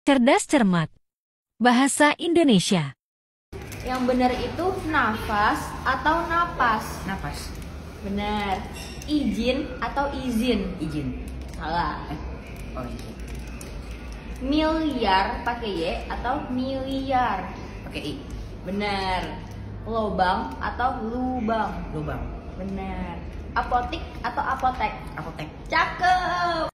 Cerdas cermat. Bahasa Indonesia. Yang benar itu nafas atau napas? Napas. Benar. Izin atau izin? Izin. Salah. Oh, izin. Miliar pakai Y atau miliar? Pakai I. Benar. Lobang atau lubang? Lubang. Benar. Apotik atau apotek? Apotek. Cakep.